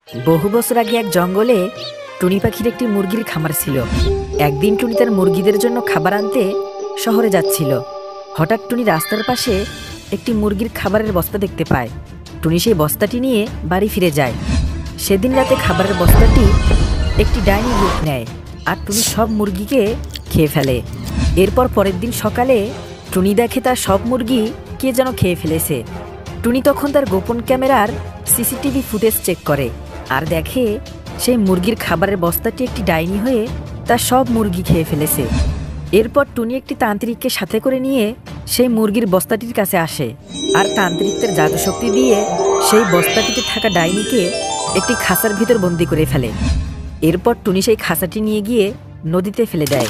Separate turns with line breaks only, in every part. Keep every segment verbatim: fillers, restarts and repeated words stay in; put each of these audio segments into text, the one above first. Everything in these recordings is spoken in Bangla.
বহু বছর আগে এক জঙ্গলে টুনি পাখির একটি মুরগির খামার ছিল। একদিন টুনি তার মুরগিদের জন্য খাবার আনতে শহরে যাচ্ছিল। হঠাৎ টুনি রাস্তার পাশে একটি মুরগির খাবারের বস্তা দেখতে পায়। টুনি সেই বস্তাটি নিয়ে বাড়ি ফিরে যায়। সেদিন রাতে খাবারের বস্তাটি একটি ডাইনি রূপ নেয় আর টুনি সব মুরগিকে খেয়ে ফেলে। এরপর পরের দিন সকালে টুনি দেখে তার সব মুরগি কে যেন খেয়ে ফেলেছে। টুনি তখন তার গোপন ক্যামেরার সিসিটিভি ফুটেজ চেক করে আর দেখে সেই মুরগির খাবারের বস্তাটি একটি ডাইনি হয়ে তার সব মুরগি খেয়ে ফেলেছে। এরপর টুনি একটি তান্ত্রিককে সাথে করে নিয়ে সেই মুরগির বস্তাটির কাছে আসে আর তান্ত্রিকদের জাদুশক্তি দিয়ে সেই বস্তাটিতে থাকা ডাইনিকে একটি খাঁচার ভিতর বন্দি করে ফেলে। এরপর টুনি সেই খাঁচাটি নিয়ে গিয়ে নদীতে ফেলে দেয়।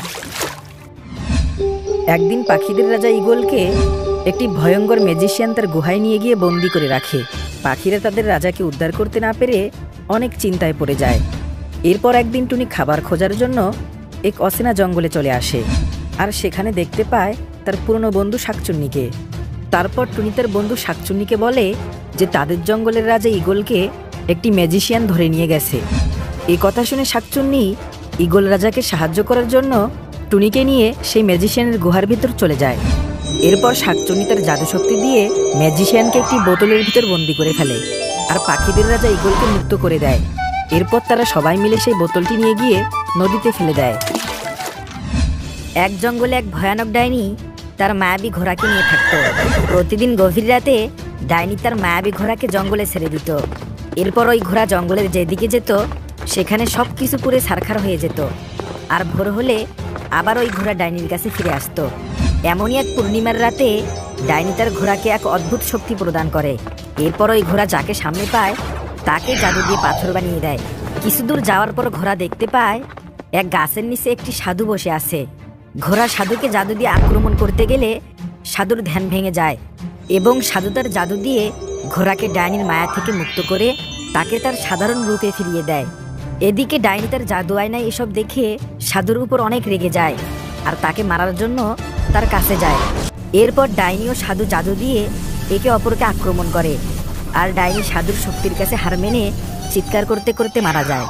একদিন পাখিদের রাজা ঈগলকে একটি ভয়ঙ্কর ম্যাজিশিয়ান তার গুহায় নিয়ে গিয়ে বন্দি করে রাখে। পাখিরা তাদের রাজাকে উদ্ধার করতে না পেরে অনেক চিন্তায় পড়ে যায়। এরপর একদিন টুনি খাবার খোঁজার জন্য এক অচেনা জঙ্গলে চলে আসে আর সেখানে দেখতে পায় তার পুরনো বন্ধু শাকচুন্নিকে। তারপর টুনি তার বন্ধু শাকচুন্নিকে বলে যে তাদের জঙ্গলের রাজা ঈগলকে একটি ম্যাজিশিয়ান ধরে নিয়ে গেছে। এই কথা শুনে শাকচুন্নি ঈগল রাজাকে সাহায্য করার জন্য টুনিকে নিয়ে সেই ম্যাজিশিয়ানের গুহার ভিতর চলে যায়। এরপর শাকচুন্নি তার জাদুশক্তি দিয়ে ম্যাজিশিয়ানকে একটি বোতলের ভিতর বন্দি করে ফেলে আর পাখিদের রাজা ঈগলকে মুক্ত করে দেয়। এরপর তারা সবাই মিলে সেই বোতলটি নিয়ে গিয়ে নদীতে ফেলে দেয়। এক জঙ্গলে এক ভয়ানক ডাইনি তার মায়াবী ঘোড়াকে নিয়ে থাকত। প্রতিদিন গভীর রাতে ডাইনি তার মায়াবী ঘোড়াকে জঙ্গলে ছেড়ে দিত। এরপর ওই ঘোড়া জঙ্গলের যেদিকে যেত সেখানে সব কিছু পুরে ছারখার হয়ে যেত আর ভোর হলে আবার ওই ঘোড়া ডাইনির কাছে ফিরে আসতো। এমনই এক পূর্ণিমার রাতে ডাইনি তার ঘোড়াকে এক অদ্ভুত শক্তি প্রদান করে। এরপর ওই ঘোড়া যাকে সামনে পায় তাকে জাদু দিয়ে পাথর বানিয়ে দেয়। কিছু দূর যাওয়ার পর ঘোড়া দেখতে পায় এক গাছের নিচে একটি সাধু বসে আছে। ঘোড়া সাধুকে জাদু দিয়ে আক্রমণ করতে গেলে সাধুর ধ্যান ভেঙে যায় এবং সাধু তার জাদু দিয়ে ঘোড়াকে ডাইনির মায়া থেকে মুক্ত করে তাকে তার সাধারণ রূপে ফিরিয়ে দেয়। এদিকে ডাইনি তার জাদু আয়নায় এসব দেখে সাধুর উপর অনেক রেগে যায় আর তাকে মারার জন্য তার কাছে যায়। এরপর ডাইনি ও সাধু জাদু দিয়ে একে অপরকে আক্রমণ করে আর ডাইনি সাধুর শক্তির কাছে হার মেনে চিৎকার করতে করতে মারা যায়।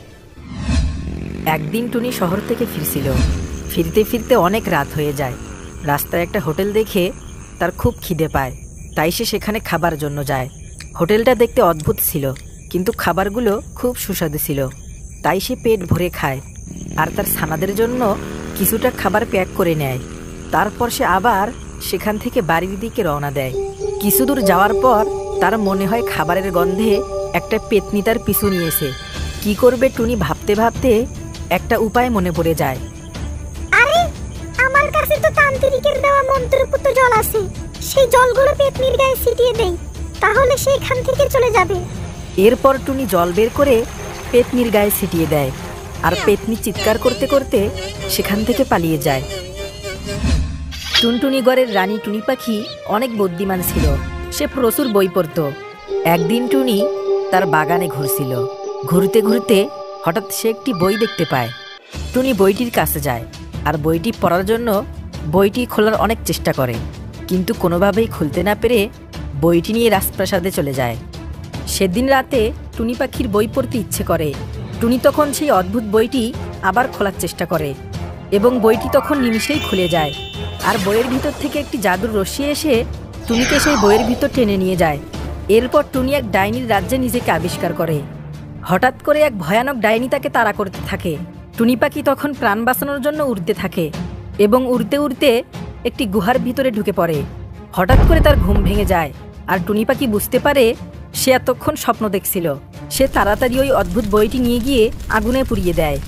একদিন টুনি শহর থেকে ফিরছিল। ফিরতে ফিরতে অনেক রাত হয়ে যায়। রাস্তায় একটা হোটেল দেখে তার খুব খিদে পায়, তাই সে সেখানে খাবার জন্য যায়। হোটেলটা দেখতে অদ্ভুত ছিল কিন্তু খাবারগুলো খুব সুস্বাদু ছিল, তাই সে পেট ভরে খায় আর তার ছানাদের জন্য কিছুটা খাবার প্যাক করে নেয়। তারপর সে আবার সেখান থেকে বাড়ির দিকে রওনা দেয়। কিছু দূর যাওয়ার পর তার মনে হয় খাবারের গন্ধে একটা পেতনি তার পিছু নিয়েছে। কি করবে টুনি ভাবতে ভাবতে একটা উপায় মনে পড়ে যায়।
আরে আমার কাছে তো তান্ত্রিকের দেওয়া মন্ত্রপুত জল আছে, সেই জলগুলো পেতনির গায়ে ছিটিয়ে দেই, তাহলে সে এখান থেকে চলে যাবে।
এরপর টুনি জল বের করে পেতনির গায়ে ছিটিয়ে দেয় আর পেতনি চিৎকার করতে করতে সেখান থেকে পালিয়ে যায়। টুনটুনিগড়ের রানী টুনি পাখি অনেক বুদ্ধিমান ছিল। সে প্রচুর বই পড়ত। একদিন টুনি তার বাগানে ঘুরছিল। ঘুরতে ঘুরতে হঠাৎ সে একটি বই দেখতে পায়। টুনি বইটির কাছে যায় আর বইটি পড়ার জন্য বইটি খোলার অনেক চেষ্টা করে, কিন্তু কোনোভাবেই খুলতে না পেরে বইটি নিয়ে রাজপ্রাসাদে চলে যায়। সেদিন রাতে টুনি পাখির বই পড়তে ইচ্ছে করে। টুনি তখন সেই অদ্ভুত বইটি আবার খোলার চেষ্টা করে এবং বইটি তখন নিমিষেই খুলে যায় আর বইয়ের ভিতর থেকে একটি জাদুর রশ্মি এসে টুনিকে সেই বইয়ের ভিতর টেনে নিয়ে যায়। এরপর টুনি এক ডাইনির রাজ্যে নিজেকে আবিষ্কার করে। হঠাৎ করে এক ভয়ানক ডাইনি তাকে তাড়া করতে থাকে। টুনি পাখি তখন প্রাণ বাঁচানোর জন্য উড়তে থাকে এবং উড়তে উড়তে একটি গুহার ভিতরে ঢুকে পড়ে। হঠাৎ করে তার ঘুম ভেঙে যায় আর টুনি পাখি বুঝতে পারে সে এতক্ষণ স্বপ্ন দেখছিল। সে তাড়াতাড়ি ওই অদ্ভুত বইটি নিয়ে গিয়ে আগুনে পুড়িয়ে দেয়।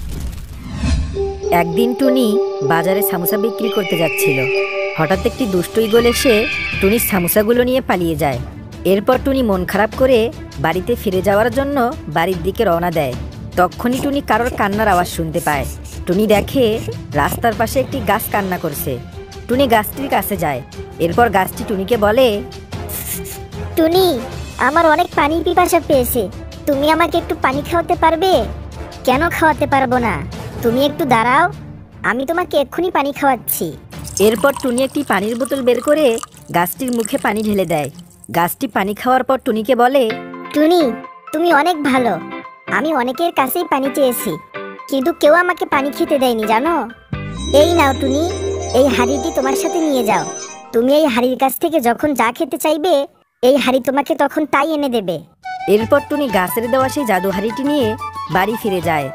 একদিন টুনি বাজারে সামোসা বিক্রি করতে যাচ্ছিল। হঠাৎ একটি দুষ্ট ঈগল এসে টুনির সামোসাগুলো নিয়ে পালিয়ে যায়। এরপর টুনি মন খারাপ করে বাড়িতে ফিরে যাওয়ার জন্য বাড়ির দিকে রওনা দেয়। তখনই টুনি কারোর কান্নার আওয়াজ শুনতে পায়। টুনি দেখে রাস্তার পাশে একটি গাছ কান্না করছে। টুনি গাছটির কাছে যায়। এরপর গাছটি টুনিকে বলে,
টুনি, আমার অনেক পানির পিপাসা পেয়েছে, তুমি আমাকে একটু পানি খাওয়াতে পারবে? কেন খাওয়াতে পারবো না, তুমি একটু দাঁড়াও, আমি তোমাকে এক্ষুনি পানি খাওয়াচ্ছি।
এরপর টুনি একটি পানির বোতল বের করে গাছটির মুখে পানি ঢেলে দেয়। গাছটি পানি খাওয়ার পর টুনিকে বলে,
টুনি, তুমি অনেক ভালো। আমি অনেকের কাছেই পানি চেয়েছি, কিন্তু কেউ আমাকে পানি খেতে দেয়নি জানো। এই নাও টুনি, এই হাঁড়িটি তোমার সাথে নিয়ে যাও। তুমি এই হাঁড়ির কাছ থেকে যখন যা খেতে চাইবে, এই হাঁড়ি তোমাকে তখন তাই এনে দেবে।
এরপর টুনি গাছের দেওয়া সেই জাদু হাঁড়িটি নিয়ে বাড়ি ফিরে যায়।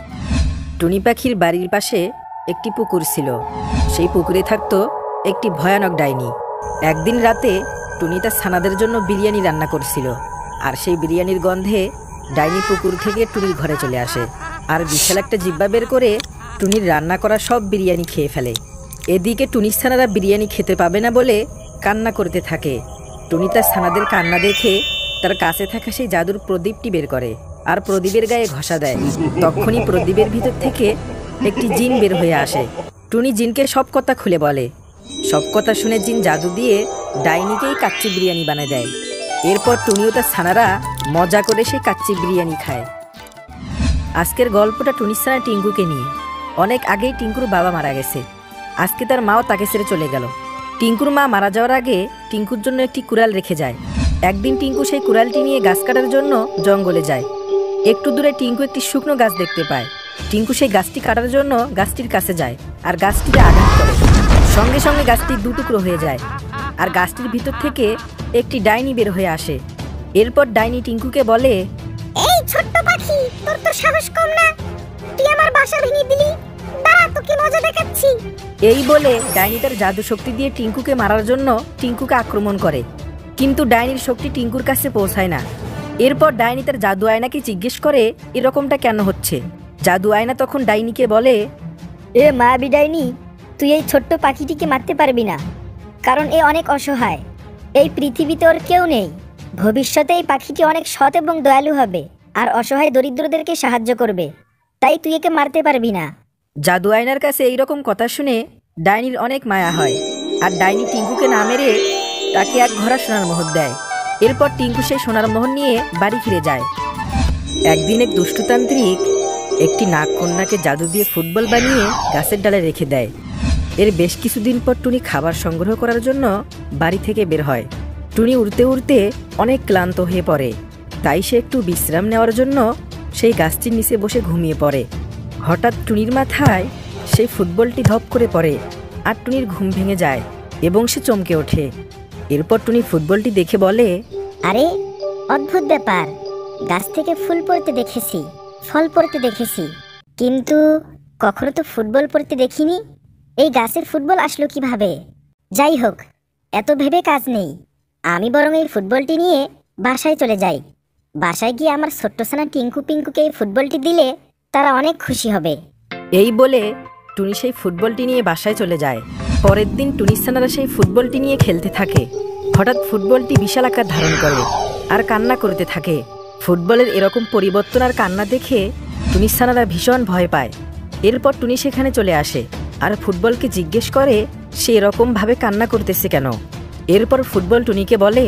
টুনি পাখির বাড়ির পাশে একটি পুকুর ছিল। সেই পুকুরে থাকতো একটি ভয়ানক ডাইনি। একদিন রাতে টুনি তার ছানাদের জন্য বিরিয়ানি রান্না করছিল, আর সেই বিরিয়ানির গন্ধে ডাইনি পুকুর থেকে টুনির ঘরে চলে আসে, আর বিশাল একটা জিব্বা বের করে টুনির রান্না করা সব বিরিয়ানি খেয়ে ফেলে। এদিকে টুনির ছানারা বিরিয়ানি খেতে পাবে না বলে কান্না করতে থাকে। টুনি তার ছানাদের কান্না দেখে তার কাছে থাকা সেই জাদুর প্রদীপটি বের করে আর প্রদীপের গায়ে ঘষা দেয়। তখনই প্রদীপের ভিতর থেকে একটি জিন বের হয়ে আসে। টুনি জিনকে সব কথা খুলে বলে। সব কথা শুনে জিন জাদু দিয়ে ডাইনিকেই কাচ্চি বিরিয়ানি বানিয়ে দেয়। এরপর টুনিও তার ছানারা মজা করে সেই কাচ্চি বিরিয়ানি খায়। আজকের গল্পটা টুনির ছানা টিঙ্কুকে নিয়ে। অনেক আগেই টিঙ্কুর বাবা মারা গেছে। আজকে তার মাও তাকে ছেড়ে চলে গেল। টিঙ্কুর মা মারা যাওয়ার আগে টিঙ্কুর জন্য একটি কুড়াল রেখে যায়। একদিন টিঙ্কু সেই কুড়ালটি নিয়ে গাছ কাটার জন্য জঙ্গলে যায়। একটু দূরে টিঙ্কু একটি শুকনো গাছ দেখতে পায়। টিঙ্কু সেই গাছটি কাটার জন্য গাছটির কাছে যায় আর গাছটিতে আঘাত করে। সঙ্গে সঙ্গে গাছটি দুটুকরো হয়ে যায় আর গাছটির ভিতর থেকে একটি ডাইনি বের হয়ে আসে। এরপর ডাইনি টিঙ্কুকে বলে,
এই ছোট্ট পাখি, তোর তো সাহস কম না, তুই আমার বাসা ভেঙে দিলি, দাঁড়া তোকে মজা দেখাচ্ছি।
এই বলে ডাইনি তার জাদু শক্তি দিয়ে টিঙ্কুকে মারার জন্য টিঙ্কুকে আক্রমণ করে, কিন্তু ডাইনির শক্তি টিঙ্কুর কাছে পৌঁছায় না। এরপর ডাইনি তার জাদু আয়নাকে জিজ্ঞেস করে এরকমটা কেন হচ্ছে। জাদু আয়না তখন ডাইনিকে বলে,
এ মায়াবী ডাইনি, তুই এই ছোট্ট পাখিটিকে মারতে পারবি না, কারণ এ অনেক অসহায়। এই পৃথিবীতে ওর কেউ নেই। ভবিষ্যতে এই পাখিটি অনেক সৎ এবং দয়ালু হবে আর অসহায় দরিদ্রদেরকে সাহায্য করবে, তাই তুই একে মারতে পারবি না।
জাদু আয়নার কাছে এইরকম কথা শুনে ডাইনির অনেক মায়া হয়, আর ডাইনি টিঙ্কুকে না মেরে তাকে এক ভরা সোনার মোহর দেয়। এরপর টিঙ্কু সেই সোনার মোহর নিয়ে বাড়ি ফিরে যায়। একদিন এক দুষ্টতান্ত্রিক একটি নাগকন্যাকে জাদু দিয়ে ফুটবল বানিয়ে গাছের ডালে রেখে দেয়। এর বেশ কিছুদিন পর টুনি খাবার সংগ্রহ করার জন্য বাড়ি থেকে বের হয়। টুনি উড়তে উড়তে অনেক ক্লান্ত হয়ে পড়ে, তাই সে একটু বিশ্রাম নেওয়ার জন্য সেই গাছটির নিচে বসে ঘুমিয়ে পড়ে। হঠাৎ টুনির মাথায় সেই ফুটবলটি ধপ করে পড়ে আর টুনির ঘুম ভেঙে যায় এবং সে চমকে ওঠে। এরপর টুনি ফুটবলটি দেখে বলে,
আরে অদ্ভুত ব্যাপার, গাছ থেকে ফুল পড়তে দেখেছি, ফল পড়তে দেখেছি, কিন্তু কখনো তো ফুটবল পড়তে দেখিনি। এই গাছের ফুটবল আসলো কিভাবে? যাই হোক, এত ভেবে কাজ নেই, আমি বরং এই ফুটবলটি নিয়ে বাসায় চলে যাই। বাসায় গিয়ে আমার ছোট্ট ছানা টিঙ্কু পিঙ্কুকে এই ফুটবলটি দিলে তারা অনেক খুশি হবে।
এই বলে টুনি সেই ফুটবলটি নিয়ে বাসায় চলে যায়। পরের দিন টুনির ছানারা সেই ফুটবলটি নিয়ে খেলতে থাকে। হঠাৎ ফুটবলটি বিশাল আকার ধারণ করে আর কান্না করতে থাকে। ফুটবলের এরকম পরিবর্তন আর কান্না দেখে টুনির ছানারা ভীষণ ভয় পায়। এরপর টুনি সেখানে চলে আসে আর ফুটবলকে জিজ্ঞেস করে সে এরকম ভাবে কান্না করতেছে কেন। এরপর ফুটবল টুনিকে বলে,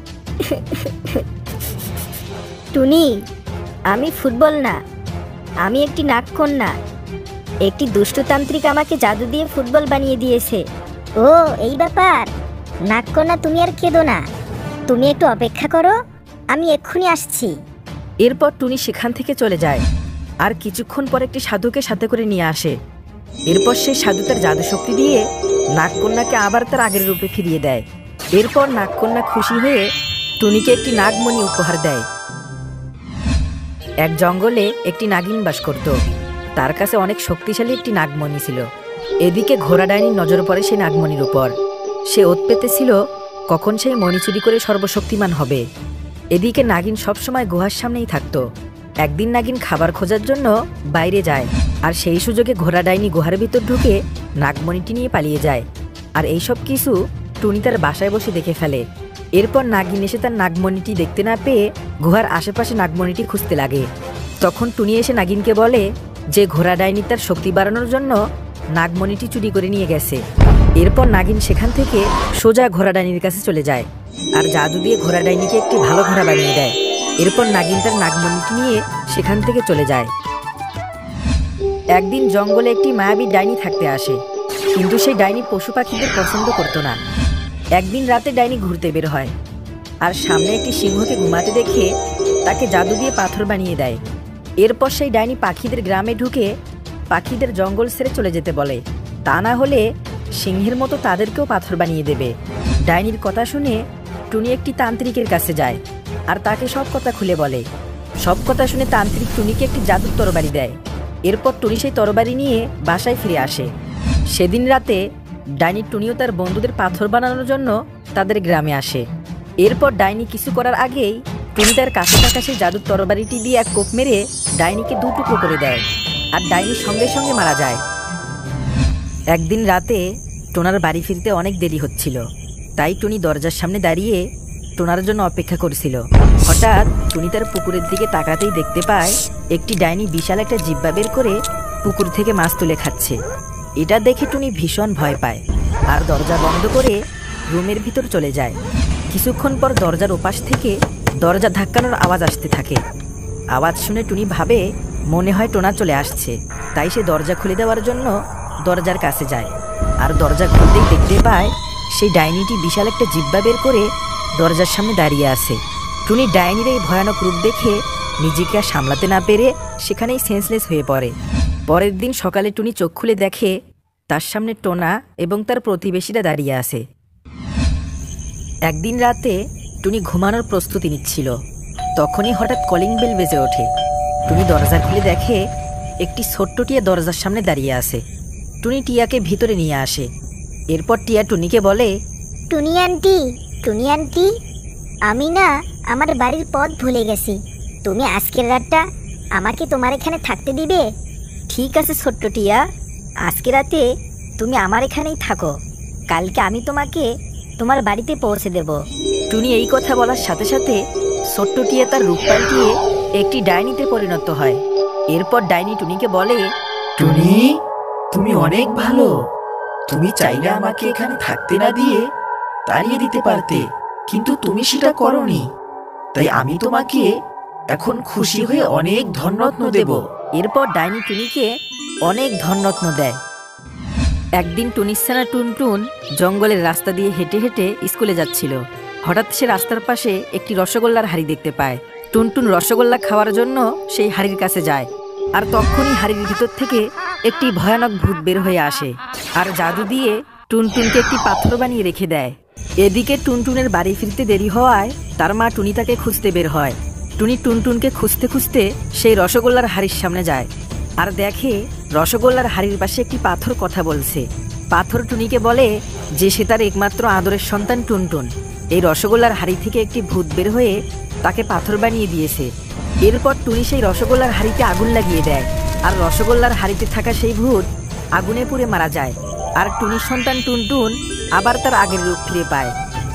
টুনি, আমি ফুটবল না, আমি একটি নাগকন্যা। একটি দুষ্টতান্ত্রিক আমাকে জাদু দিয়ে ফুটবল বানিয়ে দিয়েছে। ও এই ব্যাপার, নাগকন্যা তুমি আর কেঁদো না, তুমি একটু অপেক্ষা করো, আমি এক্ষুনি আসছি।
এরপর টুনি সেখান থেকে চলে যায় আর কিছুক্ষণ পর একটি সাধুকে সাথে করে নিয়ে আসে। এরপর সেই সাধু তার জাদু শক্তি দিয়ে নাগকন্যাকে আবার তার আগের রূপে ফিরিয়ে দেয়। এরপর নাগকন্যা খুশি হয়ে টুনিকে একটি নাগমণি উপহার দেয়। এক জঙ্গলে একটি নাগিন বাস করত। তার কাছে অনেক শক্তিশালী একটি নাগমণি ছিল। এদিকে ঘোড়া ডাইনির নজর পড়ে সেই নাগমণির উপর। সে ওত পেতেছিল কখন সেই মণি চুরি করে সর্বশক্তিমান হবে। এদিকে নাগিন সবসময় গুহার সামনেই থাকতো। একদিন নাগিন খাবার খোঁজার জন্য বাইরে যায়, আর সেই সুযোগে ঘোড়া ডাইনি গুহার ভিতর ঢুকে নাগমণিটি নিয়ে পালিয়ে যায়। আর এইসব কিছু টুনি তার বাসায় বসে দেখে ফেলে। এরপর নাগিন এসে তার নাগমণিটি দেখতে না পেয়ে গুহার আশেপাশে নাগমণিটি খুঁজতে লাগে। তখন টুনি এসে নাগিনকে বলে যে ঘোড়া ডাইনি তার শক্তি বাড়ানোর জন্য নাগমণিটি চুরি করে নিয়ে গেছে। এরপর নাগিন সেখান থেকে সোজা ঘোড়া ডাইনির কাছে চলে যায় আর জাদু দিয়ে ঘোড়া ডাইনিকে একটি ভালো ঘোড়া বানিয়ে দেয়। এরপর নাগিন তার নাগমণিটি নিয়ে সেখান থেকে চলে যায়। একদিন জঙ্গলে একটি মায়াবী ডাইনি থাকতে আসে, কিন্তু সেই ডাইনি পশু পাখিদের পছন্দ করতো না। একদিন রাতে ডাইনি ঘুরতে বের হয় আর সামনে একটি সিংহকে ঘুমাতে দেখে তাকে জাদু দিয়ে পাথর বানিয়ে দেয়। এরপর সেই ডাইনি পাখিদের গ্রামে ঢুকে পাখিদের জঙ্গল ছেড়ে চলে যেতে বলে, তা না হলে সিংহের মতো তাদেরকেও পাথর বানিয়ে দেবে। ডাইনির কথা শুনে টুনি একটি তান্ত্রিকের কাছে যায় আর তাকে সব কথা খুলে বলে। সব কথা শুনে তান্ত্রিক টুনিকে একটি জাদুর তরবারি দেয়। এরপর টুনি সেই তরবারি নিয়ে বাসায় ফিরে আসে। সেদিন রাতে ডাইনি টুনিও তার বন্ধুদের পাথর বানানোর জন্য তাদের গ্রামে আসে। এরপর ডাইনি কিছু করার আগেই টুনি তার কাছে থাকা সেই জাদুর তরবারিটি দিয়ে এক কোপ মেরে ডাইনিকে দু টুকরো করে দেয় আর ডাইনি সঙ্গে সঙ্গে মারা যায়। একদিন রাতে টোনার বাড়ি ফিরতে অনেক দেরি হচ্ছিল, তাই টুনি দরজার সামনে দাঁড়িয়ে টোনার জন্য অপেক্ষা করছিল। হঠাৎ টুনি তার পুকুরের দিকে তাকাতেই দেখতে পায় একটি ডাইনি বিশাল একটা জিহ্বা বের করে পুকুর থেকে মাছ তুলে খাচ্ছে। এটা দেখে টুনি ভীষণ ভয় পায় আর দরজা বন্ধ করে রুমের ভিতর চলে যায়। কিছুক্ষণ পর দরজার ওপাশ থেকে দরজা ধাক্কানোর আওয়াজ আসতে থাকে। আওয়াজ শুনে টুনি ভাবে মনে হয় টোনা চলে আসছে, তাই সে দরজা খুলে দেওয়ার জন্য দরজার কাছে যায়। আর দরজা খুলতেই দেখতে পায় সেই ডাইনিটি বিশাল একটা জিহ্বা বের করে দরজার সামনে দাঁড়িয়ে আছে। টুনি ডাইনির এই ভয়ানক রূপ দেখে নিজেকে আর সামলাতে না পেরে সেখানেই সেন্সলেস হয়ে পড়ে। পরের দিন সকালে টুনি চোখ খুলে দেখে তার সামনে টোনা এবং তার প্রতিবেশীরা দাঁড়িয়ে আছে। একদিন রাতে টুনি ঘুমানোর প্রস্তুতি নিচ্ছিল, তখনই হঠাৎ কলিং বেল বেজে ওঠে। টুনি দরজা খুলে দেখে একটি ছোট্ট টিয়া দরজার সামনে দাঁড়িয়ে আছে। টুনি টিয়াকে ভিতরে নিয়ে আসে। এরপর টিয়া টুনিকে বলে,
টুনি আন্টি, টুনি আন্টি, আমি না আমার বাড়ির পথ ভুলে গেছি। তুমি আজকের রাতটা আমাকে তোমার এখানে থাকতে দিবে?
ঠিক আছে ছোট্ট টিয়া, আজকে রাতে তুমি আমার এখানেই থাকো, কালকে আমি তোমাকে তোমার বাড়িতে পৌঁছে দেব। টুনি এই কথা বলার সাথে সাথে ছোট্ট টিয়া তার রূপ পাল্টিয়ে একটি ডাইনিতে পরিণত হয়। এরপর ডাইনি টুনিকে বলে,
টুনি, তুমি অনেক ভালো। তুমি চাইলে আমাকে এখানে থাকতে না দিয়ে তাড়িয়ে দিতে পারতে, কিন্তু তুমি সেটা করোনি। তাই আমি তোমাকে এখন খুশি হয়ে অনেক ধনরত্ন দেব।
এরপর ডাইনি টুনিকে অনেক ধনরত্ন দেয়। একদিন টুনিসানা টুনটুন জঙ্গলের রাস্তা দিয়ে হেঁটে হেঁটে স্কুলে যাচ্ছিল। হঠাৎ সে রাস্তার পাশে একটি রসগোল্লার হাড়ি দেখতে পায়। টুনটুন রসগোল্লা খাওয়ার জন্য সেই হাড়ির কাছে যায়, আর তখনই হাড়ির ভিতর থেকে একটি ভয়ানক ভূত বের হয়ে আসে আর জাদু দিয়ে টুনটুনকে একটি পাথর বানিয়ে রেখে দেয়। এদিকে টুনটুনের বাড়ি ফিরতে দেরি হওয়ায় তার মা টুনি তাকে খুঁজতে বের হয়। টুনি টুনটুনকে খুঁজতে খুঁজতে সেই রসগোল্লার হাড়ির সামনে যায় আর দেখে রসগোল্লার হাড়ির পাশে একটি পাথর কথা বলছে। পাথর টুনিকে বলে যে সে তার একমাত্র আদরের সন্তান টুনটুন। এই রসগোল্লার হাড়ি থেকে একটি ভূত বের হয়ে তাকে পাথর বানিয়ে দিয়েছে। এরপর টুনি সেই রসগোল্লার হাড়িতে আগুন লাগিয়ে দেয় আর রসগোল্লার হাড়িতে থাকা সেই ভূত আগুনে পুড়ে মারা যায়। আর টুনির সন্তান টুনটুন আবার তার আগের রূপ ফিরে পায়।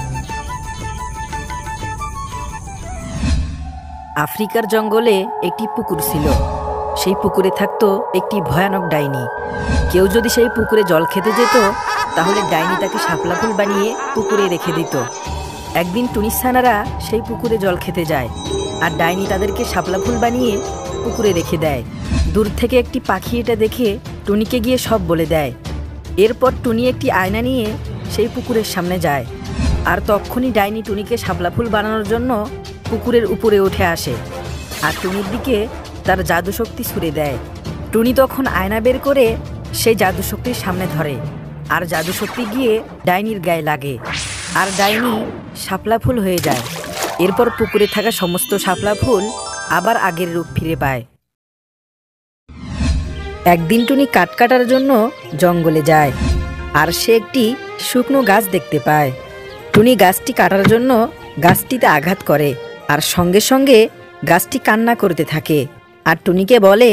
আফ্রিকার জঙ্গলে একটি পুকুর ছিল। সেই পুকুরে থাকতো একটি ভয়ানক ডাইনি। কেউ যদি সেই পুকুরে জল খেতে যেত তাহলে ডাইনি তাকে শাপলা ফুল বানিয়ে পুকুরে রেখে দিত। একদিন টুনিসানারা সেই পুকুরে জল খেতে যায় আর ডাইনি তাদেরকে শাপলা ফুল বানিয়ে পুকুরে রেখে দেয়। দূর থেকে একটি পাখি এটা দেখে টুনিকে গিয়ে সব বলে দেয়। এরপর টুনি একটি আয়না নিয়ে সেই পুকুরের সামনে যায় আর তখনই ডাইনি টুনিকে শাপলা ফুল বানানোর জন্য পুকুরের উপরে উঠে আসে আর টুনির দিকে তার জাদু শক্তি ছুড়ে দেয়। টুনি তখন আয়না বের করে সেই জাদু শক্তির সামনে ধরে আর জাদু শক্তি গিয়ে ডাইনির গায়ে লাগে আর ডাইনি শাপলা ফুল হয়ে যায়। এরপর পুকুরে থাকা সমস্ত শাপলা ফুল আবার আগের রূপ ফিরে পায়। একদিন টুনি কাঠ কাটার জন্য জঙ্গলে যায় আর সে একটি শুকনো গাছ দেখতে পায়। টুনি গাছটি কাটার জন্য গাছটিতে আঘাত করে আর সঙ্গে সঙ্গে গাছটি কান্না করতে থাকে আর টুনিকে বলে,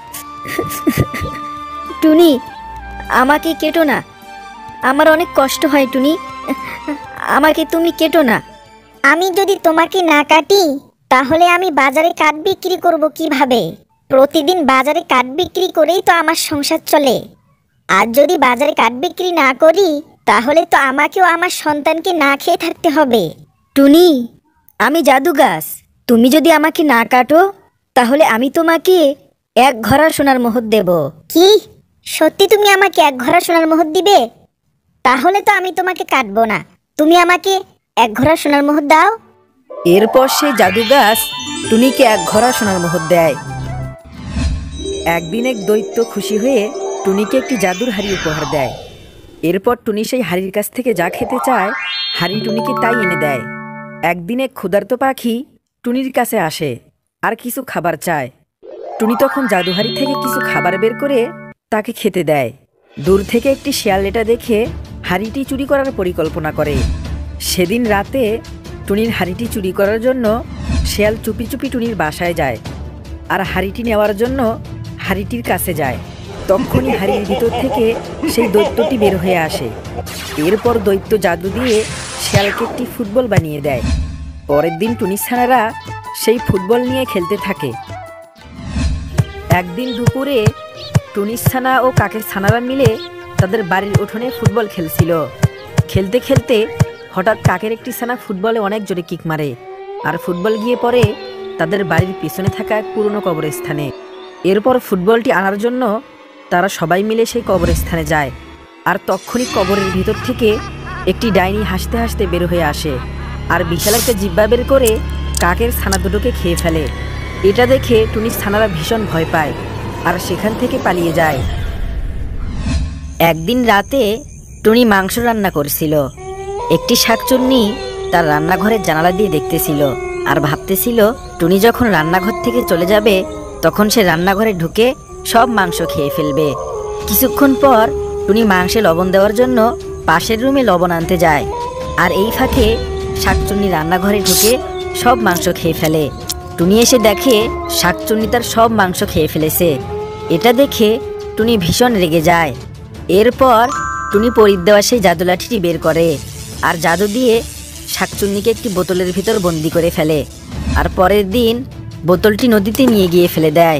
টুনি, আমাকে কেটো না, আমার অনেক কষ্ট হয়। টুনি, আমাকে তুমি কেটো না। আমি যদি তোমাকে না কাটি তাহলে আমি বাজারে কাঠ বিক্রি করব কিভাবে? প্রতিদিন বাজারে কাঠ বিক্রি করেই তো আমার সংসার চলে। আর যদি বাজারে কাঠ বিক্রি না করি তাহলে তো আমাকেও আমার সন্তানকে না খেয়ে থাকতে হবে। টুনি, আমি জাদু গাছ, তুমি যদি আমাকে না কাটো তাহলে আমি তোমাকে এক ঘড়া সোনার মোহর দেব। কি? সত্যি তুমি আমাকে এক ঘড়া সোনার মোহর দিবে? তাহলে তো আমি তোমাকে কাটবো না, তুমি আমাকে এক ঘড়া সোনার মোহর দাও।
এরপর সেই জাদু গাছ টুনিকে এক ঘড়া সোনার মোহর দেয়। একদিন এক দৈত্য খুশি হয়ে টুনিকে একটি জাদুর হাড়ি উপহার দেয়। এরপর টুনি সেই হাড়ির কাছ থেকে যা খেতে চায় হাড়ি টুনিকে তাই এনে দেয়। একদিন এক ক্ষুধার্ত পাখি টুনির কাছে আসে আর কিছু খাবার চায়। টুনি তখন জাদুহাড়ি থেকে কিছু খাবার বের করে তাকে খেতে দেয়। দূর থেকে একটি শিয়াল এটা দেখে হাড়িটি চুরি করার পরিকল্পনা করে। সেদিন রাতে টুনির হাড়িটি চুরি করার জন্য শিয়াল চুপি চুপি টুনির বাসায় যায় আর হাড়িটি নেওয়ার জন্য হাড়িটির কাছে যায়। তখনই হাড়ির ভিতর থেকে সেই দৈত্যটি বের হয়ে আসে। এরপর দৈত্য জাদু দিয়ে শিয়ালকে একটি ফুটবল বানিয়ে দেয়। পরের দিন টুনির ছানারা সেই ফুটবল নিয়ে খেলতে থাকে। একদিন দুপুরে টুনির ছানা ও কাকের ছানারা মিলে তাদের বাড়ির উঠোনে ফুটবল খেলছিল। খেলতে খেলতে হঠাৎ কাকের একটি ছানা ফুটবলে অনেক জোরে কিক মারে আর ফুটবল গিয়ে পড়ে তাদের বাড়ির পিছনে থাকা এক পুরনো কবরস্থানে। এরপর ফুটবলটি আনার জন্য তারা সবাই মিলে সেই কবরস্থানে যায় আর তখনই কবরের ভিতর থেকে একটি ডাইনি হাসতে হাসতে বের হয়ে আসে আর বিশাল একটা জিব্বা বের করে কাকের ছানা দুটোকে খেয়ে ফেলে। এটা দেখে টুনির ছানারা ভীষণ ভয় পায় আর সেখান থেকে পালিয়ে যায়। একদিন রাতে টুনি মাংস রান্না করছিল। একটি শাকচুন্নি তার রান্নাঘরের জানালা দিয়ে দেখতেছিল আর ভাবতেছিল টুনি যখন রান্নাঘর থেকে চলে যাবে তখন সে রান্নাঘরে ঢুকে সব মাংস খেয়ে ফেলবে। কিছুক্ষণ পর টুনি মাংসে লবণ দেওয়ার জন্য পাশের রুমে লবণ আনতে যায় আর এই ফাঁকে শাকচুন্নি রান্নাঘরে ঢুকে সব মাংস খেয়ে ফেলে। টুনি এসে দেখে শাকচুন্নি তার সব মাংস খেয়ে ফেলেছে। এটা দেখে টুনি ভীষণ রেগে যায়। এরপর টুনি পরীর দেওয়া সেই জাদু লাঠিটি বের করে আর জাদু দিয়ে শাকচুন্নিকে একটি বোতলের ভিতর বন্দি করে ফেলে আর পরের দিন বোতলটি নদীতে নিয়ে গিয়ে ফেলে দেয়।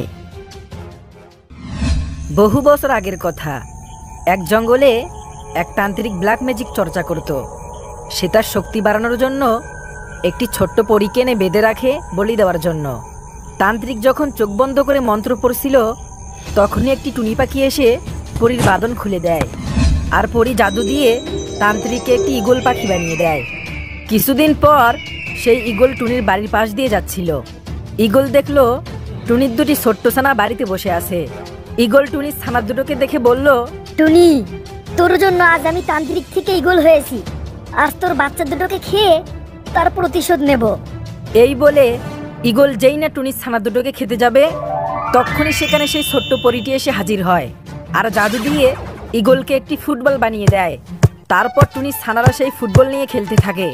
বহু বছর আগের কথা, এক জঙ্গলে এক তান্ত্রিক ব্ল্যাক ম্যাজিক চর্চা করত। সে তার শক্তি বাড়ানোর জন্য একটি ছোট্ট পরীকে এনে বেঁধে রাখে বলি দেওয়ার জন্য। তান্ত্রিক যখন চোখ বন্ধ করে মন্ত্র পড়ছিল তখনই একটি টুনি পাখি এসে পরীর বাঁধন খুলে দেয় আর পরী জাদু দিয়ে তান্ত্রিককে একটি ঈগল পাখি বানিয়ে দেয়। কিছুদিন পর সেই ঈগল টুনির বাড়ির পাশ দিয়ে যাচ্ছিল। ঈগল দেখলো টুনির দুটি ছোট্ট ছানা বাড়িতে বসে আছে। ঈগল টুনির ছানা দুটোকে দেখে বলল,
টুনি, তোর জন্য আজ আমি তান্ত্রিক থেকে ঈগল হয়েছি। আজ তোর বাচ্চা দুটোকে খেয়ে তার প্রতিশোধ নেব।
এই বলে ঈগল যেই না টুনির ছানা দুটোকে খেতে যাবে তখনই সেখানে সেই ছোট্ট পরীটি এসে হাজির হয় আর জাদু দিয়ে ঈগলকে একটি ফুটবল বানিয়ে দেয়। তারপর টুনির ছানারা সেই ফুটবল নিয়ে খেলতে থাকে।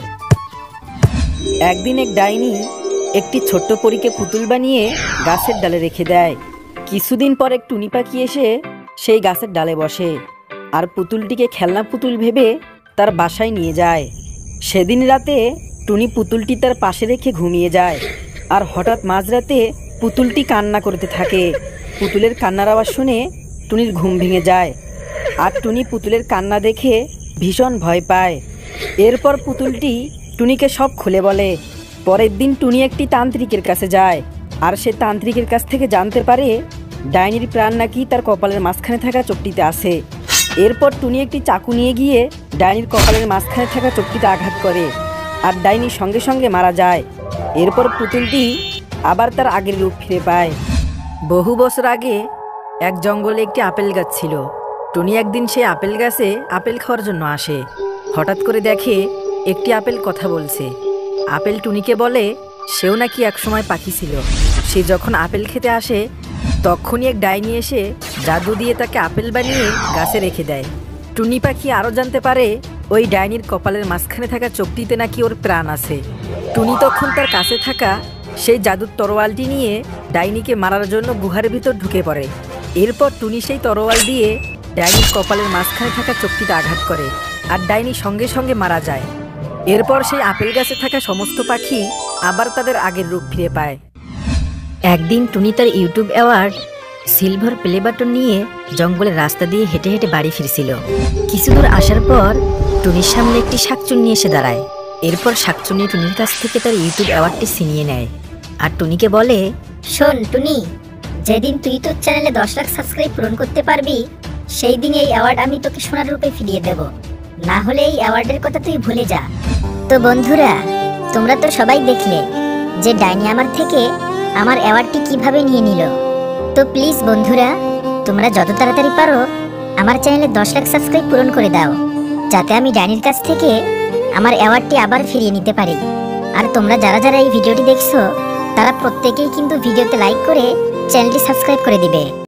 একদিন এক ডাইনি একটি ছোট্ট পরীকে পুতুল বানিয়ে গাছের ডালে রেখে দেয়। কিছুদিন পর এক টুনি পাখি এসে সেই গাছের ডালে বসে আর পুতুলটিকে খেলনা পুতুল ভেবে তার বাসায় নিয়ে যায়। সেদিন রাতে টুনি পুতুলটি তার পাশে রেখে ঘুমিয়ে যায় আর হঠাৎ মাঝরাতে পুতুলটি কান্না করতে থাকে। পুতুলের কান্নার আওয়াজ শুনে টুনির ঘুম ভেঙে যায় আর টুনি পুতুলের কান্না দেখে ভীষণ ভয় পায়। এরপর পুতুলটি টুনিকে সব খুলে বলে। পরের দিন টুনি একটি তান্ত্রিকের কাছে যায় আর সে তান্ত্রিকের কাছ থেকে জানতে পারে ডাইনির প্রাণ নাকি তার কপালের মাঝখানে থাকা চোখটিতে আছে। এরপর টুনি একটি চাকু নিয়ে গিয়ে ডাইনির কপালের মাঝখানে থাকা চোখটিতে আঘাত করে আর ডাইনি সঙ্গে সঙ্গে মারা যায়। এরপর পুতুলটি আবার তার আগের রূপ ফিরে পায়। বহু বছর আগে এক জঙ্গলে একটি আপেল গাছ ছিল। টুনি একদিন সেই আপেল গাছে আপেল খাওয়ার জন্য আসে। হঠাৎ করে দেখে একটি আপেল কথা বলছে। আপেল টুনিকে বলে সেও নাকি একসময় পাখি ছিল। সে যখন আপেল খেতে আসে তখনই এক ডাইনি এসে জাদু দিয়ে তাকে আপেল বানিয়ে গাছে রেখে দেয়। টুনি পাখি আরও জানতে পারে ওই ডাইনির কপালের মাঝখানে থাকা চোখটিতে নাকি ওর প্রাণ আছে। টুনি তখন তার কাছে থাকা সেই জাদুর তরোয়ালটি নিয়ে ডাইনিকে মারার জন্য গুহার ভিতর ঢুকে পড়ে। এরপর টুনি সেই তরোয়াল দিয়ে ডাইনির কপালের মাঝখানে থাকা চোখটিতে আঘাত করে আর ডাইনি সঙ্গে সঙ্গে মারা যায়। এরপর সেই আপেল গাছে থাকা সমস্ত পাখি আবার তাদের আগের রূপ ফিরে পায়। একদিন টুনি তার YouTube award silver play button নিয়ে জঙ্গলের রাস্তা দিয়ে হেঁটে হেঁটে বাড়ি ফিরছিল। কিছু দূর আসার পর টুনির সামনে একটি শাকচুন্নি এসে দাঁড়ায়। এরপর শাকচুন্নি টুনির কাছ থেকে তার ইউটিউব অ্যাওয়ার্ডটি ছিনিয়ে নেয় আর টুনিকে বলে,
শোন টুনি, যেদিন তুই তোর চ্যানেলে দশ লাখ সাবস্ক্রাইব পূরণ করতে পারবি সেই দিন এই অ্যাওয়ার্ড আমি তোকে সোনার রূপে ফিরিয়ে দেব। না হলে এই অ্যাওয়ার্ডের কথা তুই ভুলে যা। তো বন্ধুরা, তোমরা তো সবাই দেখলে যে ডাইনি আমার থেকে আমার অ্যাওয়ার্ডটি কিভাবে নিয়ে নিল। তো প্লিজ বন্ধুরা, তোমরা যত তাড়াতাড়ি পারো আমার চ্যানেলে দশ লাখ সাবস্ক্রাইব পূরণ করে দাও, যাতে আমি ডাইনির কাছ থেকে আমার অ্যাওয়ার্ডটি আবার ফিরিয়ে নিতে পারি। আর তোমরা যারা যারা এই ভিডিওটি দেখছো তারা প্রত্যেকেই কিন্তু ভিডিওতে লাইক করে চ্যানেলটি সাবস্ক্রাইব করে দিবে।